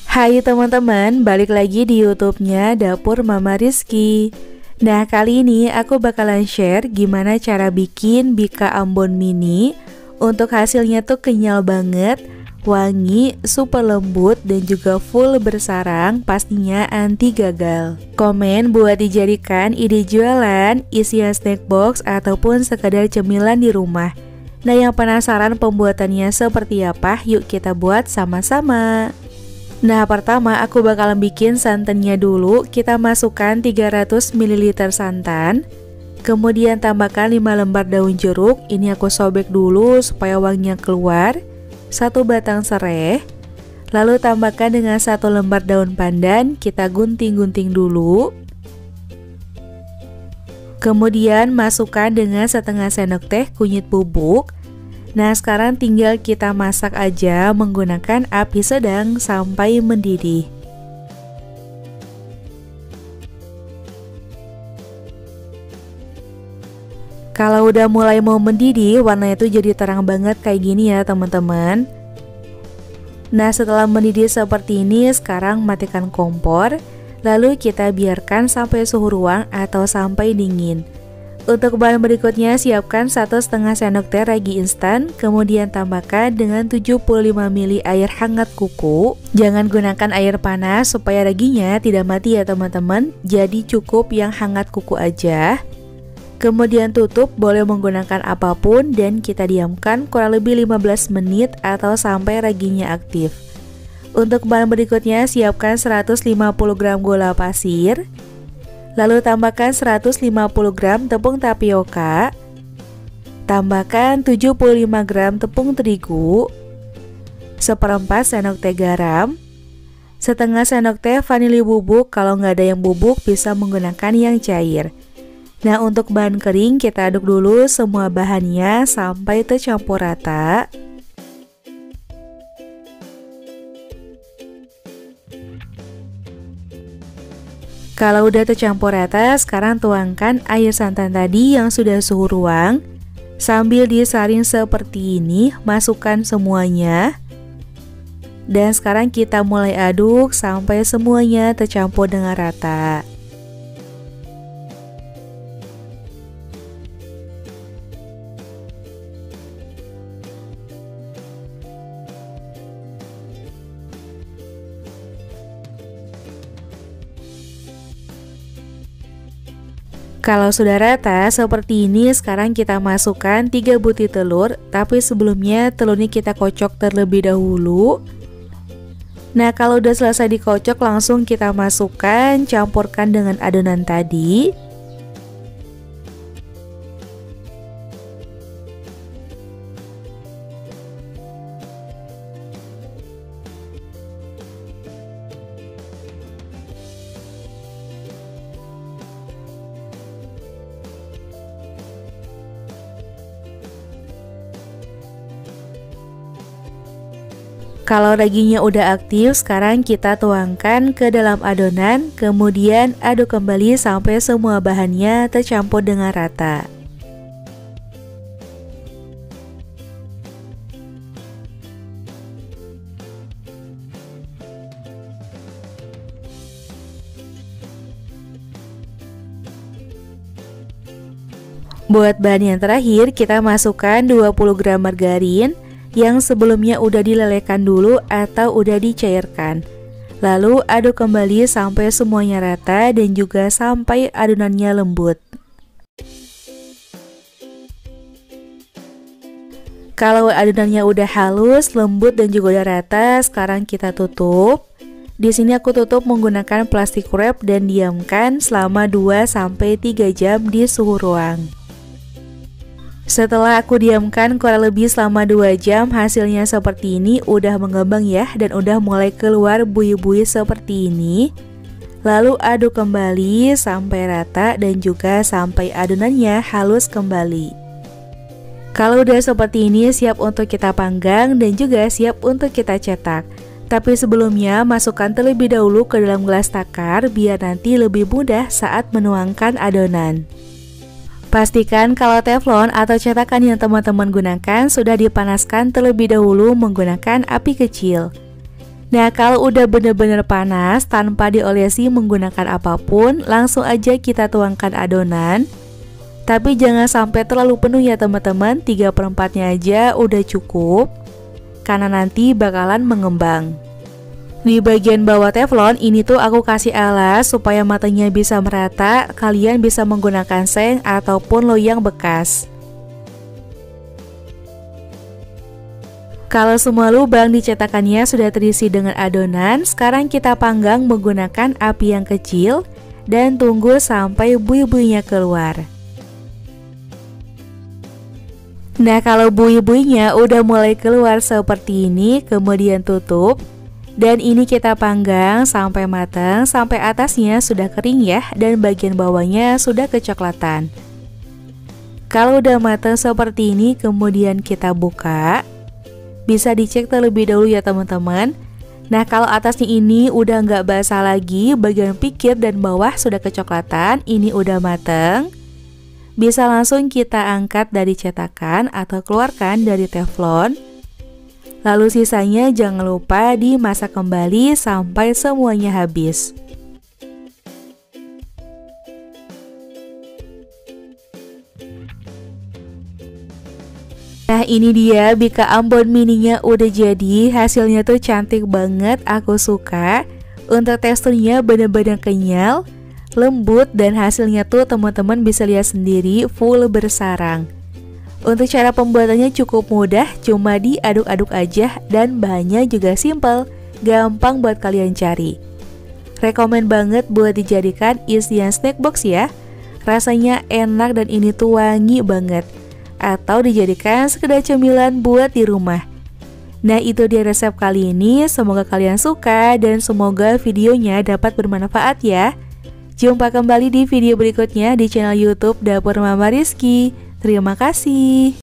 Hai teman-teman, balik lagi di YouTube-nya Dapur Mama Rizky. Nah, kali ini aku bakalan share gimana cara bikin Bika Ambon Mini. Untuk hasilnya tuh kenyal banget, wangi, super lembut, dan juga full bersarang, pastinya anti gagal. Komen buat dijadikan ide jualan, isian snack box, ataupun sekadar cemilan di rumah. Nah, yang penasaran pembuatannya seperti apa? Yuk kita buat sama-sama. Nah, pertama aku bakalan bikin santannya dulu. Kita masukkan 300 ml santan. Kemudian tambahkan 5 lembar daun jeruk. Ini aku sobek dulu supaya wanginya keluar. 1 batang serai. Lalu tambahkan dengan 1 lembar daun pandan. Kita gunting-gunting dulu. Kemudian masukkan dengan setengah sendok teh kunyit bubuk. Nah, sekarang tinggal kita masak aja menggunakan api sedang sampai mendidih. Kalau udah mulai mau mendidih, warnanya tuh jadi terang banget kayak gini ya teman-teman. Nah, setelah mendidih seperti ini, sekarang matikan kompor. Lalu kita biarkan sampai suhu ruang atau sampai dingin. Untuk bahan berikutnya, siapkan 1,5 sendok teh ragi instan, kemudian tambahkan dengan 75 ml air hangat kuku. Jangan gunakan air panas supaya raginya tidak mati ya teman-teman, jadi cukup yang hangat kuku aja. Kemudian tutup, boleh menggunakan apapun, dan kita diamkan kurang lebih 15 menit atau sampai raginya aktif. Untuk bahan berikutnya, siapkan 150 gram gula pasir. Lalu tambahkan 150 gram tepung tapioka. Tambahkan 75 gram tepung terigu. 1/4 sendok teh garam. Setengah sendok teh vanili bubuk, kalau nggak ada yang bubuk bisa menggunakan yang cair. Nah, untuk bahan kering kita aduk dulu semua bahannya sampai tercampur rata. Kalau udah tercampur rata, sekarang tuangkan air santan tadi yang sudah suhu ruang. Sambil disaring seperti ini, masukkan semuanya. Dan sekarang kita mulai aduk sampai semuanya tercampur dengan rata. Kalau sudah rata seperti ini, sekarang kita masukkan 3 butir telur, tapi sebelumnya telurnya kita kocok terlebih dahulu. Nah, kalau udah selesai dikocok, langsung kita masukkan, campurkan dengan adonan tadi. Kalau raginya udah aktif, sekarang kita tuangkan ke dalam adonan, kemudian aduk kembali sampai semua bahannya tercampur dengan rata. Buat bahan yang terakhir, kita masukkan 20 gram margarin yang sebelumnya udah dilelehkan dulu atau udah dicairkan. Lalu aduk kembali sampai semuanya rata dan juga sampai adonannya lembut. Kalau adonannya udah halus, lembut dan juga udah rata, sekarang kita tutup. Di sini aku tutup menggunakan plastik wrap dan diamkan selama 2-3 jam di suhu ruang. Setelah aku diamkan kurang lebih selama 2 jam, hasilnya seperti ini, udah mengembang ya, dan udah mulai keluar buih-buih seperti ini. Lalu aduk kembali sampai rata dan juga sampai adonannya halus kembali. Kalau udah seperti ini, siap untuk kita panggang dan juga siap untuk kita cetak. Tapi sebelumnya masukkan terlebih dahulu ke dalam gelas takar biar nanti lebih mudah saat menuangkan adonan. Pastikan kalau teflon atau cetakan yang teman-teman gunakan sudah dipanaskan terlebih dahulu menggunakan api kecil. Nah, kalau udah bener-bener panas tanpa diolesi menggunakan apapun, langsung aja kita tuangkan adonan. Tapi jangan sampai terlalu penuh ya teman-teman, 3/4-nya aja udah cukup, karena nanti bakalan mengembang. Di bagian bawah teflon ini tuh aku kasih alas supaya matanya bisa merata. Kalian bisa menggunakan seng ataupun loyang bekas. Kalau semua lubang di cetakannya sudah terisi dengan adonan, sekarang kita panggang menggunakan api yang kecil dan tunggu sampai buih-buihnya keluar. Nah, kalau buih-buihnya udah mulai keluar seperti ini, kemudian tutup. Dan ini kita panggang sampai matang, sampai atasnya sudah kering ya, dan bagian bawahnya sudah kecoklatan. Kalau udah matang seperti ini, kemudian kita buka. Bisa dicek terlebih dahulu ya teman-teman. Nah, kalau atasnya ini udah nggak basah lagi, bagian pinggir dan bawah sudah kecoklatan, ini udah matang. Bisa langsung kita angkat dari cetakan atau keluarkan dari teflon. Lalu sisanya jangan lupa dimasak kembali sampai semuanya habis. Nah, ini dia Bika Ambon mininya udah jadi. Hasilnya tuh cantik banget, aku suka. Untuk teksturnya bener-bener kenyal, lembut, dan hasilnya tuh teman-teman bisa lihat sendiri, full bersarang. Untuk cara pembuatannya cukup mudah, cuma diaduk-aduk aja, dan bahannya juga simple, gampang buat kalian cari. Rekomen banget buat dijadikan isian snack box ya. Rasanya enak dan ini tuh wangi banget. Atau dijadikan sekedar cemilan buat di rumah. Nah, itu dia resep kali ini. Semoga kalian suka dan semoga videonya dapat bermanfaat ya. Jumpa kembali di video berikutnya di channel YouTube Dapur Mama Rizky. Terima kasih.